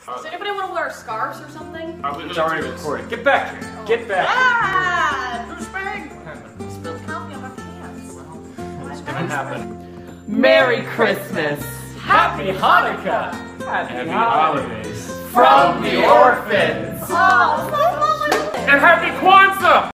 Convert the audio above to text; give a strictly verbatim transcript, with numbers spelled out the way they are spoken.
Does anybody want to wear scarves or something? It's already recorded. Get back here. Get back. Ah! Douchebag! Spilled coffee on my pants. What's gonna happen? Merry Christmas! Happy Hanukkah! Happy, Happy holidays! holidays! From the Orphans! Oh, And Happy Kwanzaa!